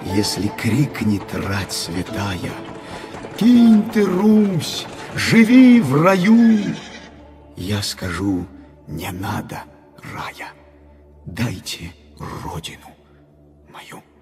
Если крикнет рать святая: «Кинь ты, Русь, живи в раю!» Я скажу: не надо рая, дайте родину мою.